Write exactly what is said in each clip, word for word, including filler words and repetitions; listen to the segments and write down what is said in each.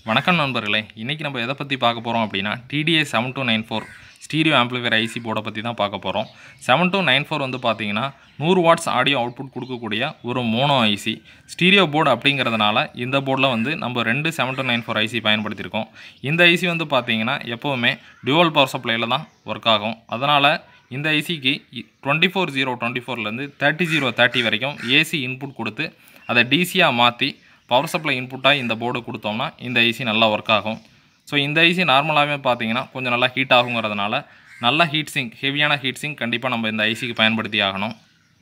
வணக்கம் நண்பர்களே, இன்னைக்கு நம்ம எதை பற்றி பார்க்க போகிறோம் அப்படின்னா T D A seven two nine four stereo amplifier IC போர்டை பற்றி தான் பார்க்க போகிறோம். seven two nine four வந்து பார்த்தீங்கன்னா நூறு வாட்ஸ் ஆடியோ அவுட்புட் கொடுக்கக்கூடிய ஒரு மோனோ ஐசி ஸ்டீரியோ போர்டு அப்படிங்கிறதுனால இந்த போர்டில் வந்து நம்ம ரெண்டு seven two nine four IC பயன்படுத்தியிருக்கோம். இந்த ஐசி வந்து பார்த்தீங்கன்னா எப்போவுமே டியூவல் பவர் சப்ளையில் தான் ஒர்க் ஆகும். அதனால் இந்த ஐசிக்கு டுவெண்ட்டி ஃபோர் ஜீரோ டுவெண்ட்டி ஃபோர்லேருந்து தேர்ட்டி ஜீரோ தேர்ட்டி வரைக்கும் ஏசி இன்புட் கொடுத்து அதை டிசியாக மாற்றி பவர் சப்ளை இன்புட்டாக இந்த போர்டு கொடுத்தோம்னா இந்த ஐசி நல்லா ஒர்க் ஆகும். ஸோ இந்த ஐசி நார்மலாகவே பார்த்தீங்கன்னா கொஞ்சம் நல்லா ஹீட் ஆகுங்கிறதுனால நல்லா ஹீட் சிங்க் ஹெவியான ஹீட் சிங்க் கண்டிப்பாக நம்ம இந்த ஐசிக்கு பயன்படுத்தி ஆகணும்.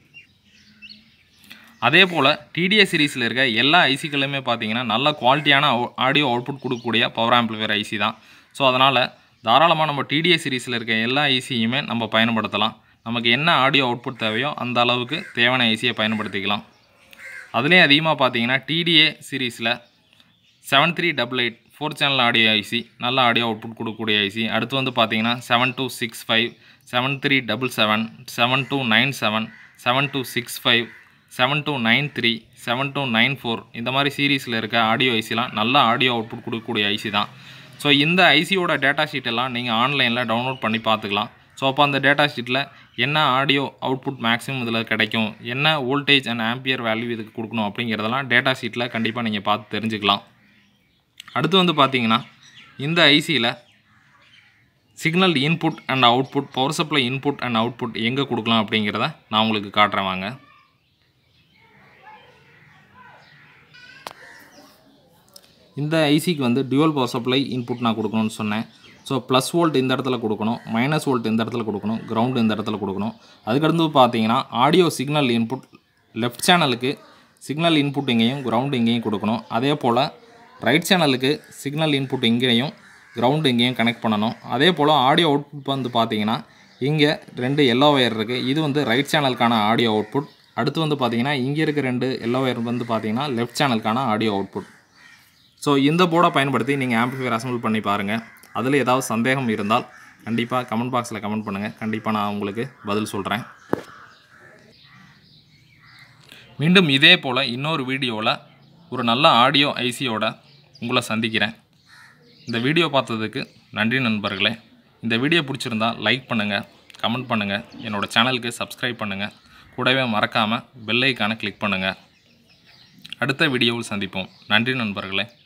அதே போல் T D A சீரீஸில் இருக்க எல்லா ஐசிகளுமே பார்த்தீங்கன்னா நல்ல குவாலிட்டியான ஆடியோ அவுட்புட் கொடுக்கக்கூடிய பவர் ஆம்பிளிஃபையர் ஐசி தான். ஸோ அதனால் தாராளமாக நம்ம T D A சீரீஸில் இருக்க எல்லா ஐசியுமே நம்ம பயன்படுத்தலாம். நமக்கு என்ன ஆடியோ அவுட்புட் தேவையோ அந்த அளவுக்கு தேவையான ஐசியை பயன்படுத்திக்கலாம். அதுலேயும் அதிகமாக பார்த்தீங்கன்னா T D A சீரீஸில் seven three double eight four channel audio IC நல்ல ஆடியோ அவுட்புட் கொடுக்கக்கூடிய ஐசி. அடுத்து வந்து பார்த்தீங்கன்னா seven two six five seven three double seven seven two nine seven seven two six five seven two nine three seven two nine four இந்த மாதிரி சீரீஸில் இருக்க audio ஐசிலாம் நல்ல ஆடியோ அவுட்புட் கொடுக்கக்கூடிய ஐசி தான். ஸோ இந்த ஐசியோட டேட்டா ஷீட்டெல்லாம் நீங்கள் ஆன்லைனில் டவுன்லோட் பண்ணி பார்த்துக்கலாம். ஸோ அப்போ அந்த டேட்டா ஷீட்டில் என்ன ஆடியோ அவுட்புட் மேக்ஸிமம் இதில் கிடைக்கும், என்ன வோல்டேஜ் அண்ட் ஆம்பியர் வேல்யூ இதுக்கு கொடுக்கணும் அப்படிங்கிறதெல்லாம் டேட்டா ஷீட்டில் கண்டிப்பாக நீங்கள் பார்த்து தெரிஞ்சுக்கலாம். அடுத்து வந்து பார்த்தீங்கன்னா இந்த ஐசியில் signal input and output power supply input and output எங்கே கொடுக்கலாம் அப்படிங்கிறத நான் உங்களுக்கு காட்டுறேன் வாங்க. இந்த ஐசிக்கு வந்து டியூவல் பவர் சப்ளை இன்புட் நான் கொடுக்கணும்னு சொன்னேன். ஸோ ப்ளஸ் வோல்ட் இந்த இடத்துல கொடுக்கணும், மைனஸ் வோல்ட் இந்த இடத்துல கொடுக்கணும், கிரவுண்டு இந்த இடத்துல கொடுக்கணும். அதுக்கடுத்து பார்த்தீங்கன்னா ஆடியோ சிக்னல் இன்புட் லெஃப்ட் சேனலுக்கு சிக்னல் இன்புட் இங்கேயும் கிரவுண்டு இங்கேயும் கொடுக்கணும். அதே போல் ரைட் சேனலுக்கு சிக்னல் இன்புட் இங்கேயும் கிரவுண்டு இங்கேயும் கனெக்ட் பண்ணணும். அதே போல் ஆடியோ அவுட்புட் வந்து பார்த்தீங்கன்னா இங்கே ரெண்டு எல்லோ ஒயர் இருக்குது, இது வந்து ரைட் சேனலுக்கான ஆடியோ அவுட்புட். அடுத்து வந்து பார்த்தீங்கன்னா இங்கே இருக்க ரெண்டு எல்லோ ஒயர் வந்து பார்த்தீங்கன்னா லெஃப்ட் சேனலுக்கான ஆடியோ அவுட்புட். ஸோ இந்த போர்டை பயன்படுத்தி நீங்கள் ஆம்பிளிஃபையர் அசம்பிள் பண்ணி பாருங்கள். அதில் ஏதாவது சந்தேகம் இருந்தால் கண்டிப்பாக கமெண்ட் பாக்ஸில் கமெண்ட் பண்ணுங்கள், கண்டிப்பாக நான் உங்களுக்கு பதில் சொல்கிறேன். மீண்டும் இதே போல் இன்னொரு வீடியோவில் ஒரு நல்ல ஆடியோ ஐசியோட உங்களை சந்திக்கிறேன். இந்த வீடியோ பார்த்ததுக்கு நன்றி நண்பர்களே. இந்த வீடியோ பிடிச்சிருந்தால் லைக் பண்ணுங்கள், கமெண்ட் பண்ணுங்கள், என்னோடய சேனலுக்கு சப்ஸ்கிரைப் பண்ணுங்கள், கூடவே மறக்காமல் பெல் ஐக்கானை கிளிக் பண்ணுங்கள். அடுத்த வீடியோவில் சந்திப்போம். நன்றி நண்பர்களே.